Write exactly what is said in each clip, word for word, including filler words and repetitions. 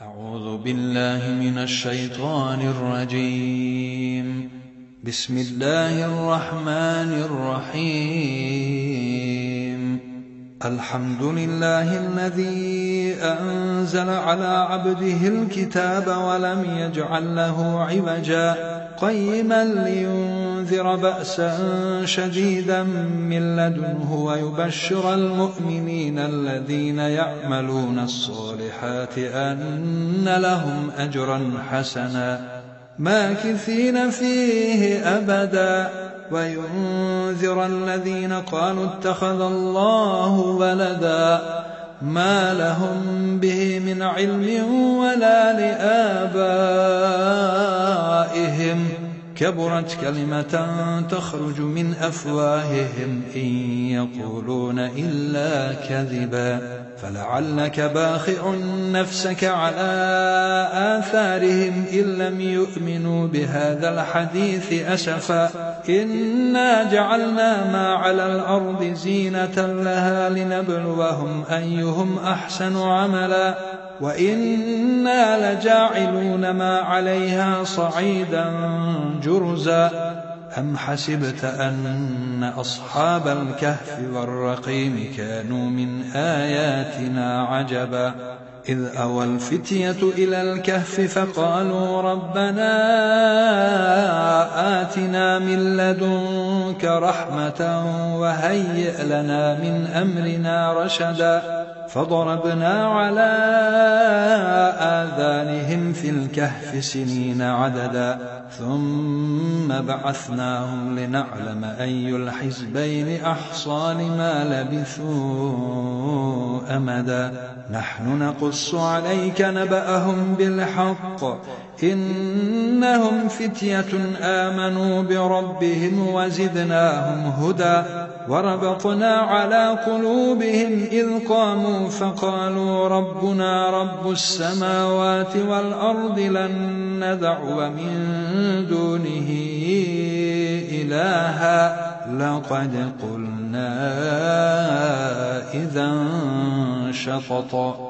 أعوذ بالله من الشيطان الرجيم. بسم الله الرحمن الرحيم. الحمد لله الذي أنزل على عبده الكتاب ولم يجعل له عوجا قيما لينذر بأسا شديدا من لدنه ويبشر المؤمنين الذين يعملون الصالحات أن لهم أجرا حسنا ماكثين فيه أبدا وينذر الذين قالوا اتخذ الله ولدا ما لهم به من علم ولا لآبائهم كبرت كلمة تخرج من أفواههم إن يقولون إلا كذبا فلعلك باخع نفسك على آثارهم إن لم يؤمنوا بهذا الحديث أسفا إنا جعلنا ما على الأرض زينة لها لنبلوهم أيهم أحسن عملا وإنا لجاعلون ما عليها صعيدا جرزا أم حسبت أن أصحاب الكهف والرقيم كانوا من آياتنا عجبا إذ أوى الفتية إلى الكهف فقالوا ربنا آتنا من لدنك رحمة وهيئ لنا من أمرنا رشدا فضربنا على آذانهم في الكهف سنين عددا ثم بعثناهم لنعلم أي الحزبين أحصى لما لبثوا أمدا نحن نقص عليك نبأهم بالحق إنهم فتية آمنوا بربهم وزدناهم هدى وربطنا على قلوبهم إذ قاموا فقالوا ربنا رب السماوات والأرض لن ندعو من دونه إلها لقد قلنا إذا شططا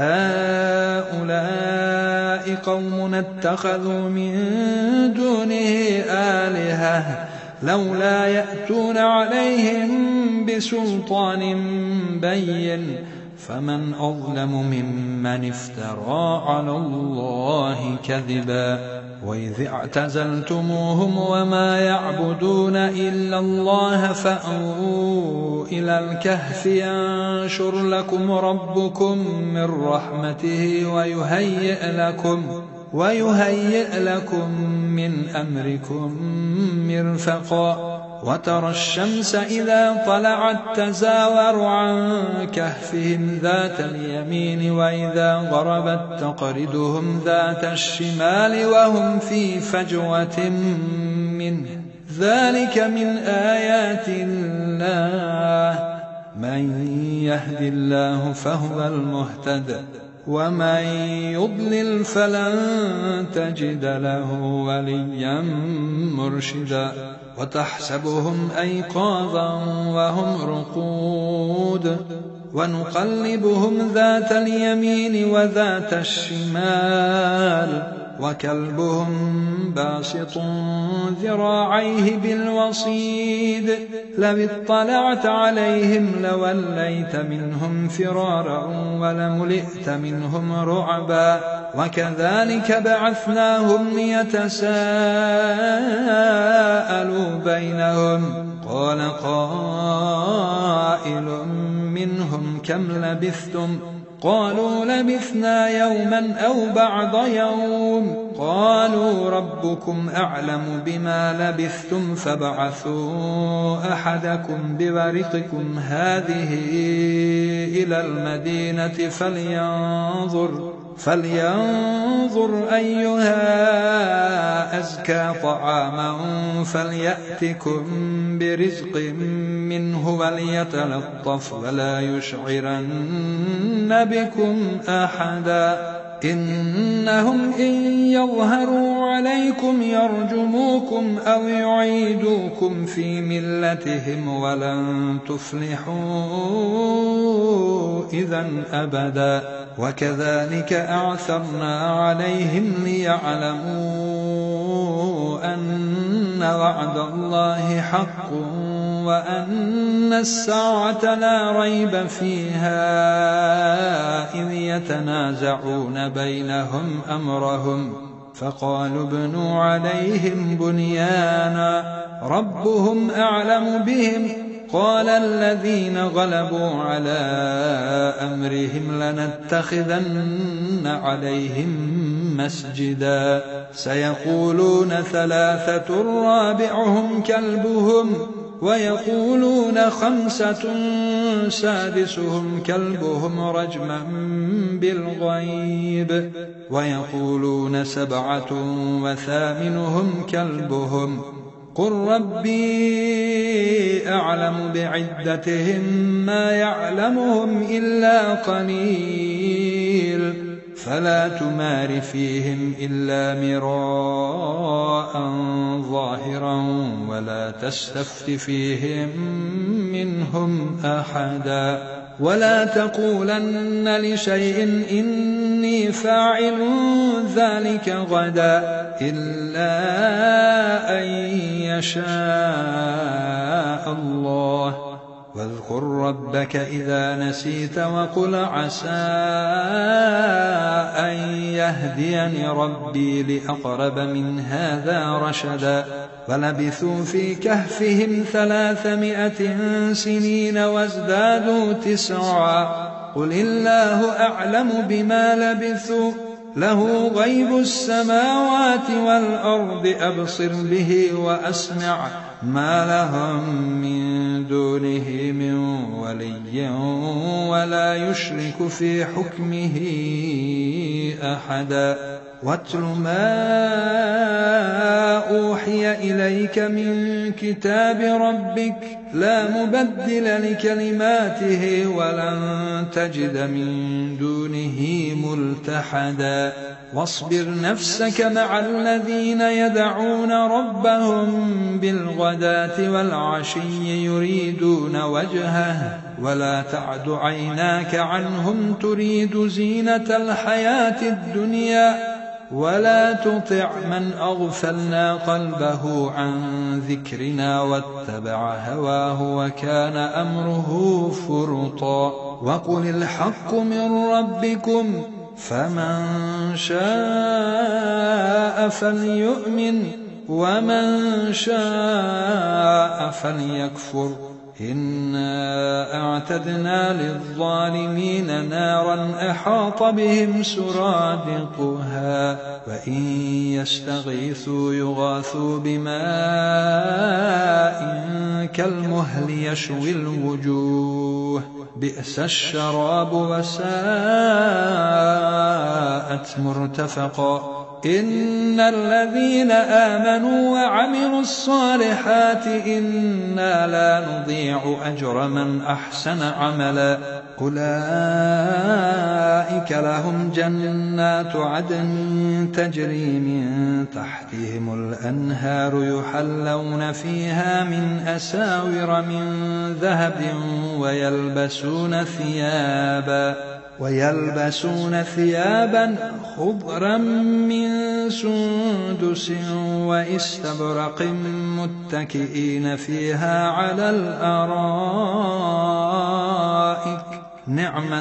هؤلاء قوم اتخذوا من دونه آلهة لولا يأتون عليهم بسلطان بين فمن أظلم ممن افترى على الله كذبا وإذ اعتزلتموهم وما يعبدون إلا الله فأووا إلى الكهف ينشر لكم ربكم من رحمته ويهيئ لكم ويهيئ لكم من أمركم مرفقا وترى الشمس إذا طلعت تزاور عن كهفهم ذات اليمين وإذا غربت تقرضهم ذات الشمال وهم في فجوة منه ذلك من آيات الله من يهد الله فهو المهتد ومن يضلل فلن تجد له وليا مرشدا وتحسبهم أيقاظا وهم رقود ونقلبهم ذات اليمين وذات الشمال وكلبهم باسط ذراعيه بالوصيد لو اطلعت عليهم لوليت منهم فرارا ولملئت منهم رعبا وكذلك بعثناهم ليتساءلوا بينهم قال قائل منهم كم لبثتم قالوا لبثنا يوما أو بعض يوم قالوا ربكم أعلم بما لبثتم فابعثوا أحدكم بورقكم هذه إلى المدينة فلينظر فلينظر أيها أزكى طعاما فليأتكم برزق منه وليتلطف ولا يشعرن بكم أحدا إنهم إن يظهروا عليكم يرجموكم أو يعيدوكم في ملتهم ولن تفلحوا إذا أبدا وكذلك أعثرنا عليهم ليعلموا أن وعد الله حق وأن الساعة لا ريب فيها إذ يتنازعون بينهم أمرهم فقالوا ابنوا عليهم بنيانا ربهم أعلم بهم قال الذين غلبوا على أمرهم لنتخذن عليهم مسجدا سيقولون ثلاثة رابعهم كلبهم ويقولون خمسة سادسهم كلبهم رجما بالغيب ويقولون سبعة وثامنهم كلبهم قل ربي أعلم بعدتهم ما يعلمهم إلا قليل فلا تمار فيهم إلا مراء ظاهرا ولا تستفت فيهم منهم أحدا ولا تقولن لشيء إني فاعل ذلك غدا إلا أن يشاء الله واذكر ربك إذا نسيت وقل عسى أن يهديني ربي لأقرب من هذا رشدا فلبثوا في كهفهم ثلاثمائة سنين وازدادوا تسعا قل الله أعلم بما لبثوا له غيب السماوات والأرض أبصر به وأسمع ما لهم من دونه من ولي ولا يشرك في حكمه أحدا واتل ما أوحي إليك من كتاب ربك لا مبدل لكلماته ولن تجد من دونه ملتحدا واصبر نفسك مع الذين يدعون ربهم بالغداة والعشي يريدون وجهه ولا تعد عيناك عنهم تريد زينة الحياة الدنيا ولا تطع من أغفلنا قلبه عن ذكرنا واتبع هواه وكان أمره فرطا وقل الحق من ربكم فمن شاء فليؤمن ومن شاء فليكفر إنا أعتدنا للظالمين نارا أحاط بهم سرادقها وإن يستغيثوا يغاثوا بماء كالمهل يشوي الوجوه بئس الشراب وساءت مرتفقا إن الذين آمنوا وعملوا الصالحات إنا لا نضيع أجر من أحسن عملا أولئك لهم جنات عدن تجري من تحتهم الأنهار يحلون فيها من أساور من ذهب ويلبسون ثيابا ويلبسون ثيابا خضرا من سندس واستبرق متكئين فيها على الأرائك نعم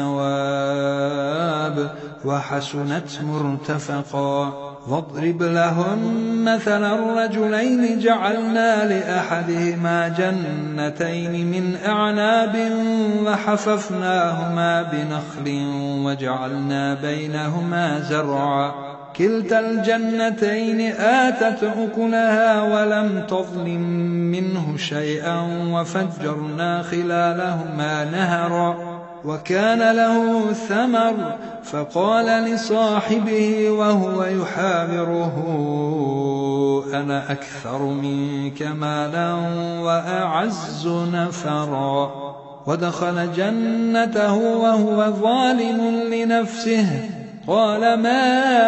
الثواب وحسنت مرتفقا واضرب لهم مثلا الرجلين جعلنا لأحدهما جنتين من أعناب وحففناهما بنخل وجعلنا بينهما زرعا كلتا الجنتين آتت أكلها ولم تظلم منه شيئا وفجرنا خلالهما نهرا وكان له ثمر فقال لصاحبه وهو يحاوره أنا أكثر منك مالا وأعز نفرا ودخل جنته وهو ظالم لنفسه قال ما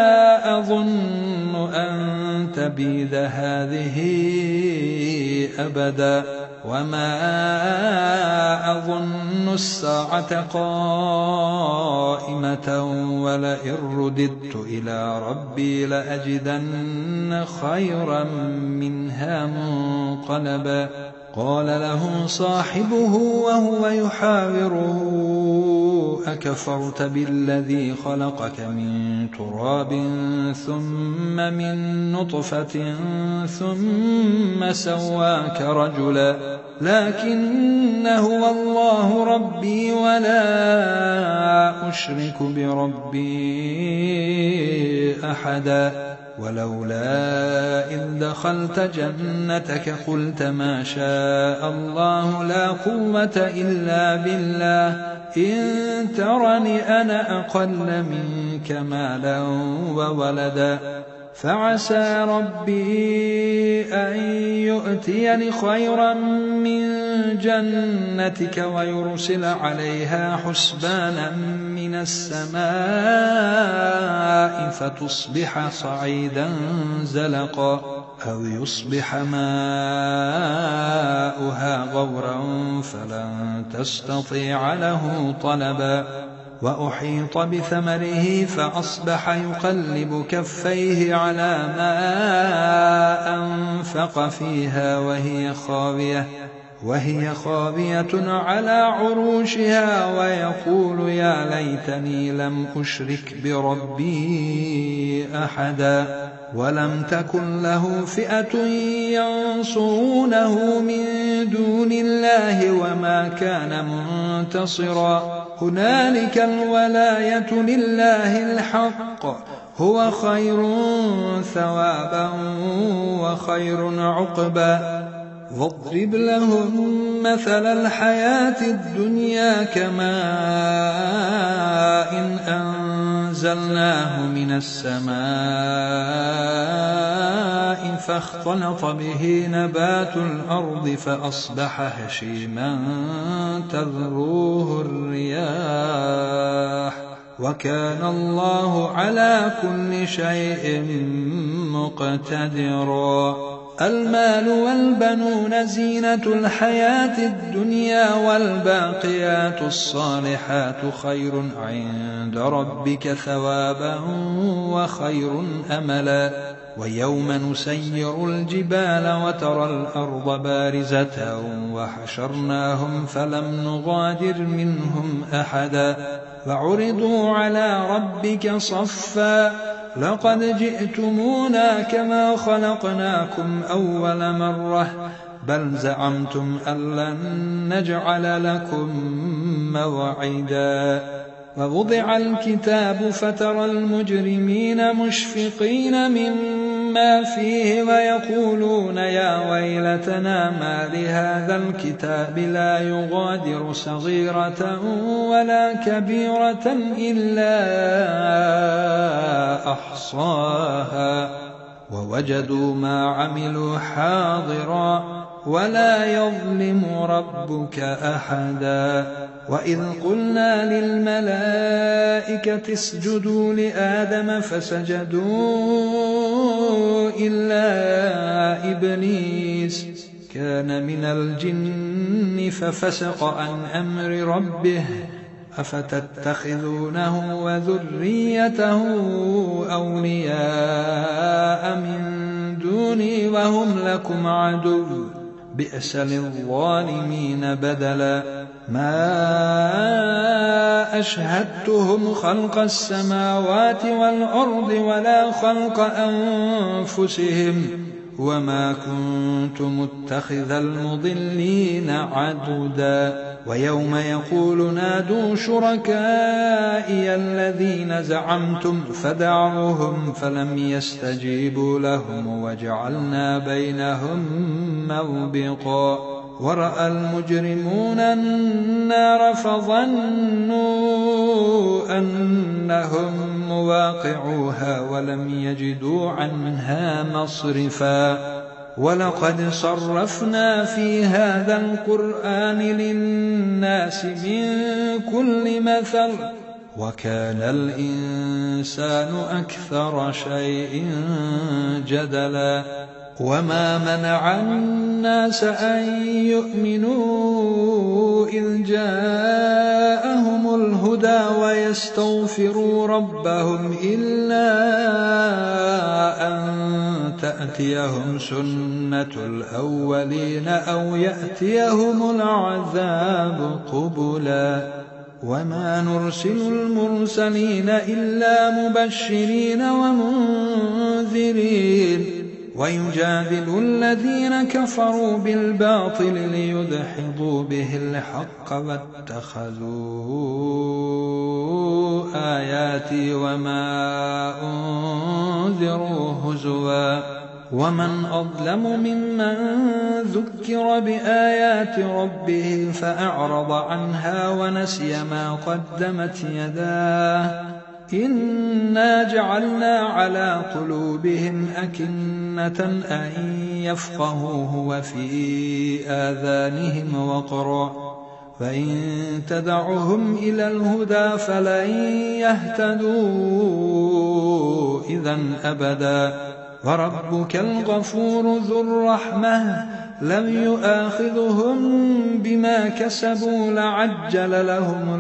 أظن أن تبيد هذه أبدا وما أظن الساعة قائمة ولئن رددت إلى ربي لأجدن خيرا منها منقلبا قال له صاحبه وهو يحاوره أكفرت بالذي خلقك من تراب ثم من نطفة ثم سواك رجلا لكن هو الله ربي ولا أشرك بربي أحدا ولولا إذ دخلت جنتك قلت ما شاء الله لا قوة إلا بالله إن ترني أنا أقل منك مالا وولدا فعسى ربي أن يؤتيني خيرا من جنتك ويرسل عليها حسبانا من السماء فتصبح صعيدا زلقا أو يصبح ماؤها غورا فلن تستطيع له طلبا وأحيط بثمره فأصبح يقلب كفيه على ما أنفق فيها وهي خاوية وهي خاوية على عروشها ويقول يا ليتني لم أشرك بربي أحدا ولم تكن له فئة ينصرونه من دون الله وما كان منتصرا هنالك الولاية لله الحق هو خير ثوابا وخير عقبا واضرب لهم مثل الحياة الدنيا كماء إن أنزلناه من السماء فاختلط به نبات الأرض فأصبح هشيما تذروه الرياح وكان الله على كل شيء مقتدرا المال والبنون زينة الحياة الدنيا والباقيات الصالحات خير عند ربك ثوابا وخير أملا ويوم نسير الجبال وترى الأرض بارزة وحشرناهم فلم نغادر منهم أحدا وعرضوا على ربك صفا لقد جئتمونا كما خلقناكم أول مرة بل زعمتم أن لن نجعل لكم موعدا ووضع الكتاب فترى المجرمين مشفقين مما فيه ويقولون يا ويلتنا ما لهذا الكتاب لا يغادر صغيرة ولا كبيرة إلا أحصاها ووجدوا ما عملوا حاضرا ولا يظلم ربك أحدا وإذ قلنا للملائكة اسجدوا لآدم فسجدوا إلا إبليس كان من الجن ففسق عن أمر ربه أفتتخذونه وذريته أولياء من دوني وهم لكم عدو بئس للظالمين بدلا ما أشهدتهم خلق السماوات والأرض ولا خلق أنفسهم وما كنت متخذ المضلين عضدا ويوم يقول نادوا شركائي الذين زعمتم فدعوهم فلم يستجيبوا لهم وجعلنا بينهم موبقا ورأى المجرمون النار فظنوا أنهم مواقعوها ولم يجدوا عنها مصرفا ولقد صرفنا في هذا القرآن للناس من كل مثل وكان الإنسان أكثر شيء جدلا وما منع الناس أن يؤمنوا إذ جاءهم الهدى ويستغفروا ربهم إلا أن تأتيهم سنة الأولين أو يأتيهم العذاب قبلا وما نرسل المرسلين إلا مبشرين ومنذرين ويجادل الذين كفروا بالباطل ليدحضوا به الحق واتخذوا آياتي وما أنذروا هزوا ومن أظلم ممن ذكر بآيات ربه فأعرض عنها ونسي ما قدمت يداه إنا جعلنا على قلوبهم أكنة أن يفقهوه وفي آذانهم وقرا فإن تدعهم إلى الهدى فلن يهتدوا إذن أبدا وربك الغفور ذو الرحمة لم يؤاخذهم بما كسبوا لعجل لهم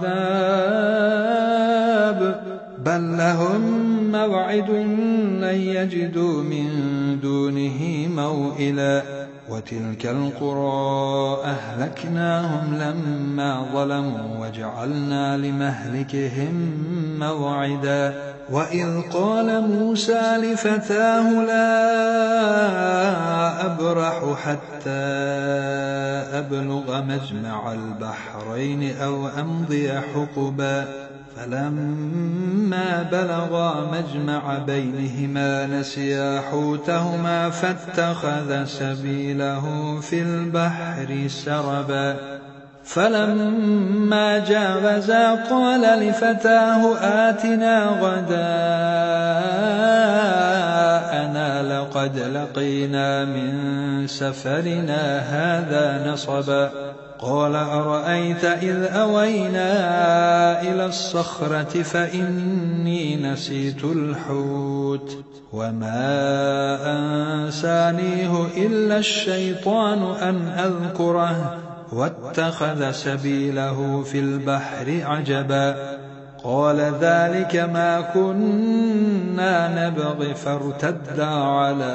العذاب بل لهم موعد لن يجدوا من دونه موئلا وتلك القرى أهلكناهم لما ظلموا وجعلنا لمهلكهم موعدا وإذ قال موسى لفتاه لا أبرح حتى أبلغ مجمع البحرين أو أمضي حقبا فلما بلغا مجمع بينهما نسيا حوتهما فاتخذ سبيله في البحر سربا فلما جاوزا قال لفتاه آتنا غداءنا لقد لقينا من سفرنا هذا نصبا قال أرأيت إذ أوينا إلى الصخرة فإني نسيت الحوت وما أنسانيه إلا الشيطان أن أذكره واتخذ سبيله في البحر عجبا قال ذلك ما كنا نبغي فارتدا على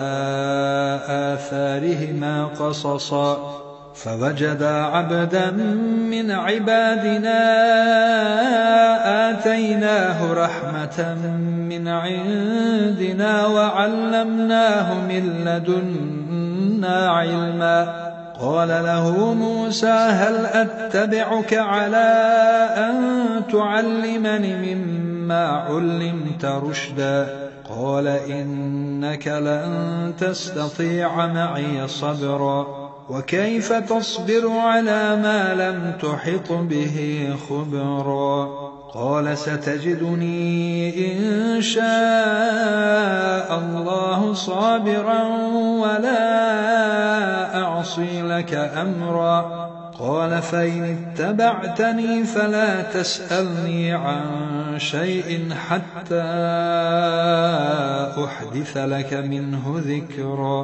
آثارهما قصصا فوجدا عبدا من عبادنا آتيناه رحمة من عندنا وعلمناه من لدنا علما قال له موسى هل أتبعك على أن تعلمني مما علمت رشدا قال إنك لن تستطيع معي صبرا وكيف تصبر على ما لم تحط به خبرا قال ستجدني إن شاء الله صابرا ولا أعصي لك أمرا قال فإن اتبعتني فلا تسألني عن شيء حتى أحدث لك منه ذكرا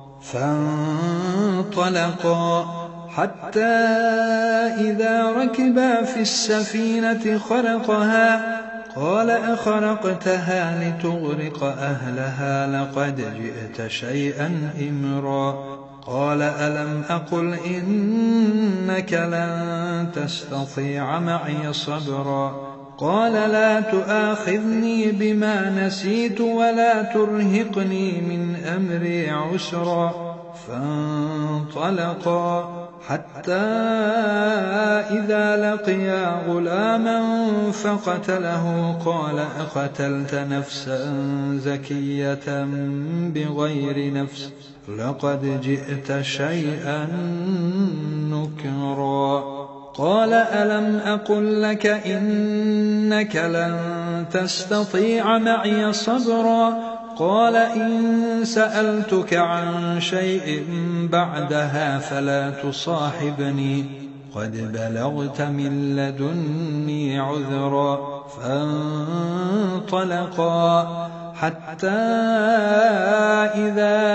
فانطلقا حتى إذا ركبا في السفينة خرقها قال أخرقتها لتغرق أهلها لقد جئت شيئا إمرا قال ألم أقل إنك لن تستطيع معي صبرا قال لا تؤاخذني بما نسيت ولا ترهقني من أمري عسرا فانطلقا حتى إذا لقيا غلاما فقتله قال أقتلت نفسا زكية بغير نفس لقد جئت شيئا نكرا قال ألم أقل لك إنك لن تستطيع معي صبرا قال إن سألتك عن شيء بعدها فلا تصاحبني قد بلغت من لدني عذرا فانطلقا حتى إذا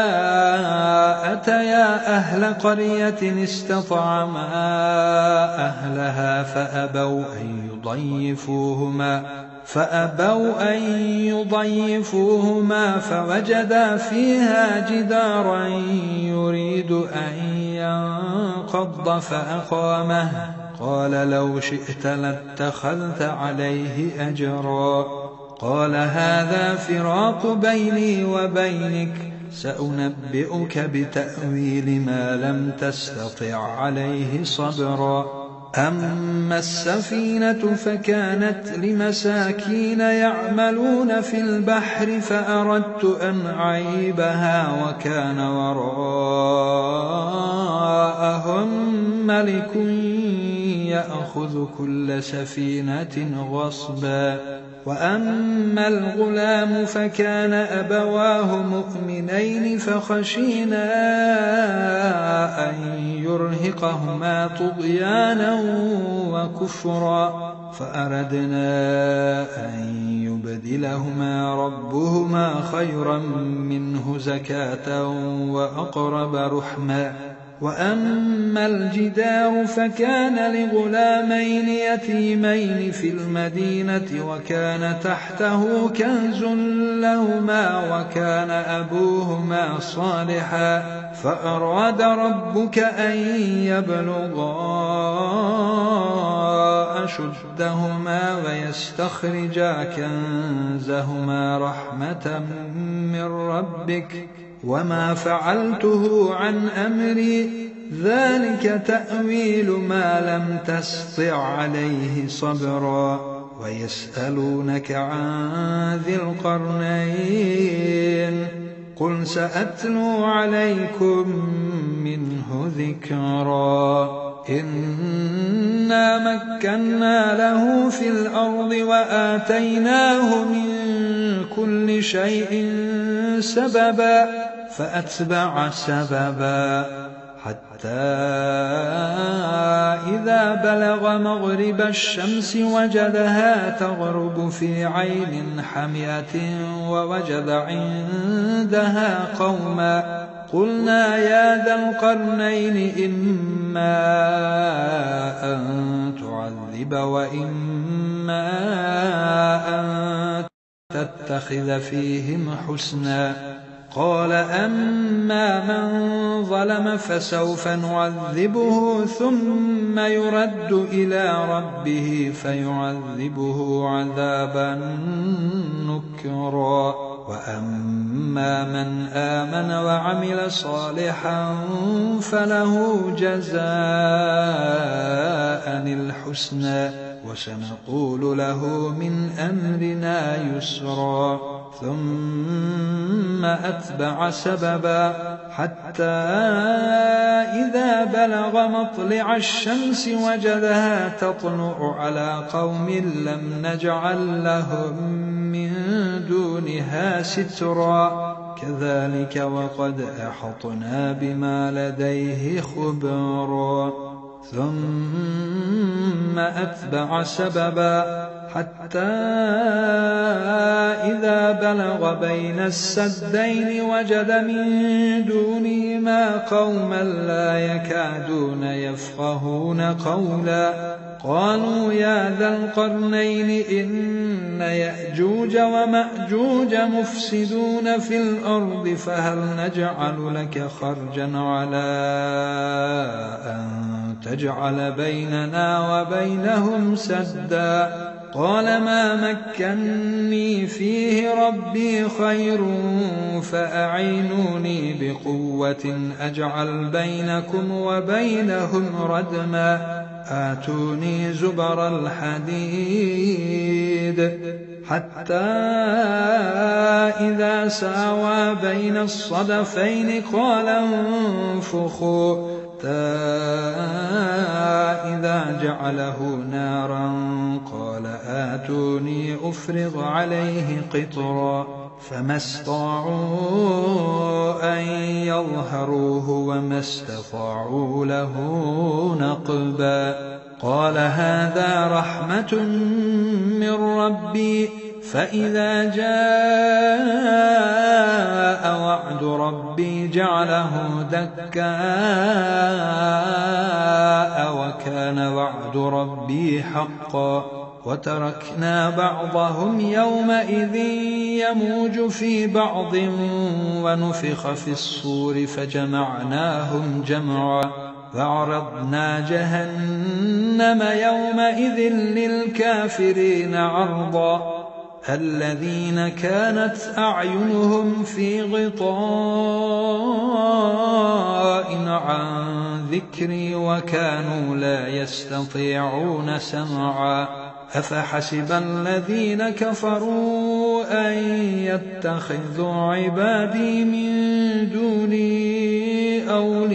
أتيا أهل قرية استطعما أهلها فأبوا أن يضيفوهما فأبوا أن يضيفوهما فوجدا فيها جدارا يريد أن ينقض فأقامه قال لو شئت لاتخذت عليه أجرا قال هذا فراق بيني وبينك سأنبئك بتأويل ما لم تستطع عليه صبرا أما السفينة فكانت لمساكين يعملون في البحر فأردت أن أعيبها وكان وراءهم ملك يأخذ كل سفينة غصبا وأما الغلام فكان أبواه مؤمنين فخشينا أن يرهقهما طغيانا وكفرا فأردنا أن يبدلهما ربهما خيرا منه زكاة وأقرب رحما وأما الجدار فكان لغلامين يتيمين في المدينة وكان تحته كنز لهما وكان أبوهما صالحا فأراد ربك أن يبلغا أشدهما ويستخرجا كنزهما رحمة من ربك وما فعلته عن أمري ذلك تأويل ما لم تستطع عليه صبرا ويسألونك عن ذي القرنين قل سأتلو عليكم منه ذكرا إنا مكنا له في الأرض وآتيناه من كل شيء سببا فأتبع سببا حتى إذا بلغ مغرب الشمس وجدها تغرب في عين حمئة ووجد عندها قوما قلنا يا ذا القرنين إما أن تعذب وإما أن تتخذ فيهم حسنا قال أما من ظلم فسوف نعذبه ثم يرد إلى ربه فيعذبه عذابا نكرا وأما من آمن وعمل صالحا فله جزاء الحسنى وسنقول له من أمرنا يسرا ثم أتبع سببا حتى إذا بلغ مطلع الشمس وجدها تطلع على قوم لم نجعل لهم من دونها سترا كذلك وقد أحطنا بما لديه خبرا ثم أتبع سببا حتى إذا بلغ بين السدين وجد من دونهما قوما لا يكادون يفقهون قولا قالوا يا ذا القرنين إن يأجوج ومأجوج مفسدون في الأرض فهل نجعل لك خرجا على أن تجعل بيننا وبينهم سدا قال ما مكني فيه ربي خير فأعينوني بقوة أجعل بينكم وبينهم ردما آتوني زبر الحديد حتى إذا ساوى بين الصدفين قال انفخوا إذا جعله نارا قال آتوني أفرغ عليه قطرا فما استطاعوا أن يظهروه وما استطاعوا له نقبا قال هذا رحمة من ربي فإذا جاء وعد ربي جعله دكاء وكان وعد ربي حقا وتركنا بعضهم يومئذ يموج في بعض ونفخ في الصور فجمعناهم جمعا فعرضنا جهنم يومئذ للكافرين عرضا الذين كانت أعينهم في غطاء عن ذكري وكانوا لا يستطيعون سمعا أفحسب الذين كفروا أن يتخذوا عبادي من دوني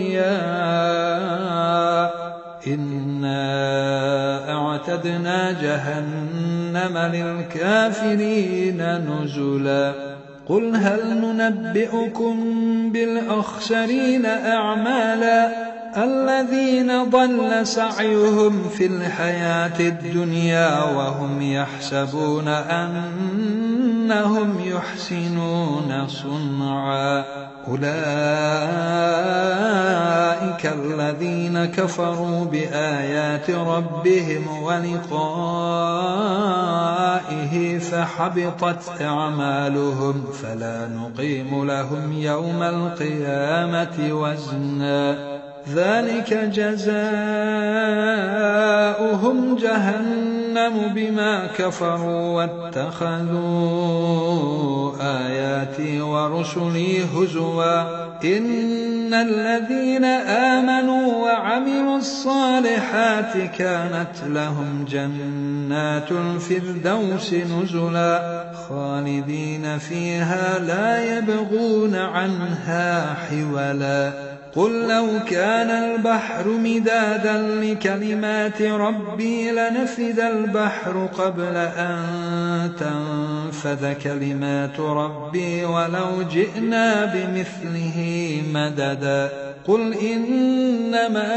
أولياء إنا أعتدنا جهنم للكافرين نزلا قل هل ننبئكم بالأخسرين أعمالا الذين ضل سعيهم في الحياة الدنيا وهم يحسبون أنهم يحسنون صنعا أولئك الذين كفروا بآيات ربهم ولقائه فحبطت أعمالهم فلا نقيم لهم يوم القيامة وزنا ذلك جزاؤهم جهنم بما كفروا واتخذوا آياتي ورسلي هزوا إن الذين آمنوا وعملوا الصالحات كانت لهم جنات الفردوس نزلا خالدين فيها لا يبغون عنها حولا قل لو كان البحر مدادا لكلمات ربي لنفد البحر قبل أن تنفذ كلمات ربي ولو جئنا بمثله مددا قل إنما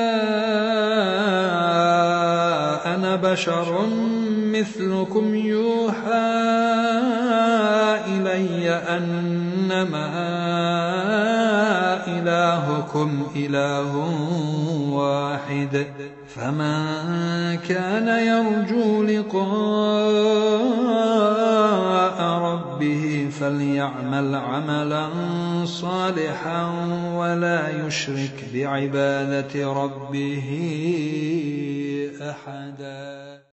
أنا بشر مثلكم يوحى إلي أنما إلهكم إله واحد فمن كان يرجو لقاء ربه فليعمل عملا صالحا ولا يشرك بعبادة ربه أحدا.